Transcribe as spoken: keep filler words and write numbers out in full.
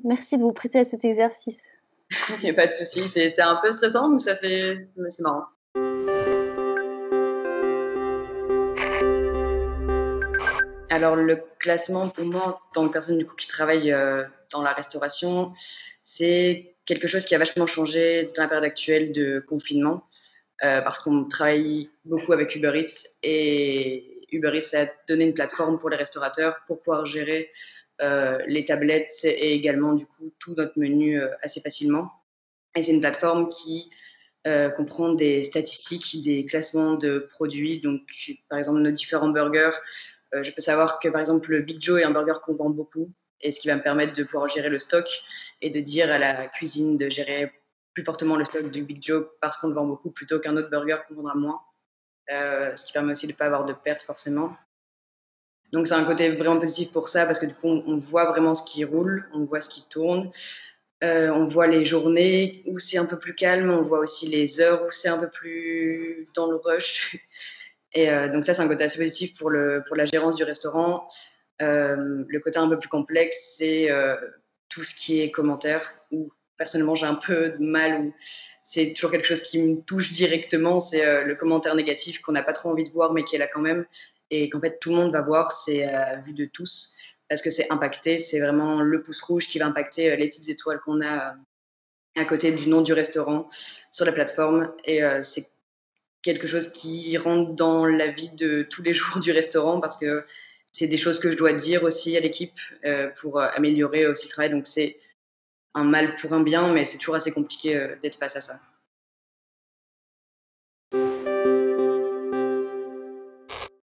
Merci de vous prêter à cet exercice. Il y a pas de souci, c'est c'est un peu stressant, mais ça fait mais c'est marrant. Alors le classement pour moi, en tant que personne du coup qui travaille, heu, dans la restauration, c'est quelque chose qui a vachement changé dans la période actuelle de confinement, heu, parce qu'on travaille beaucoup avec Uber Eats et Uber Eats a donné une plateforme pour les restaurateurs pour pouvoir gérer, heu, les tablettes et également du coup tout notre menu, heu, assez facilement et c'est une plateforme qui, heu, comprend des statistiques, des classements de produits donc par exemple nos différents burgers. Heu, je peux savoir que, par exemple, le Big Joe est un burger qu'on vend beaucoup et ce qui va me permettre de pouvoir gérer le stock et de dire à la cuisine de gérer plus fortement le stock du Big Joe parce qu'on le vend beaucoup plutôt qu'un autre burger qu'on vendra moins. Heu, ce qui permet aussi de pas avoir de pertes forcément. Donc c'est un côté vraiment positif pour ça parce que du coup, on on voit vraiment ce qui roule, on voit ce qui tourne. Heu, on voit les journées où c'est un peu plus calme, on voit aussi les heures où c'est un peu plus dans le rush et heu, donc ça, c'est un côté assez positif pour le pour la gérance du restaurant. Hem, le côté un peu plus complexe, c'est, heu, tout ce qui est commentaires où personnellement j'ai un peu de mal, où c'est toujours quelque chose qui me touche directement, c'est, heu, le commentaire négatif qu'on n'a pas trop envie de voir mais qui est là quand même et qu'en fait tout le monde va voir, c'est à vue de tous parce que c'est impacté, c'est vraiment le pouce rouge qui va impacter, heu, les petites étoiles qu'on a, heu, à côté du nom du restaurant sur la plateforme et heu, c'est quelque chose qui rentre dans la vie de tous les jours du restaurant parce que c'est des choses que je dois dire aussi à l'équipe, heu, pour, heu, améliorer aussi le travail donc c'est un mal pour un bien mais c'est toujours assez compliqué, heu, d'être face à ça.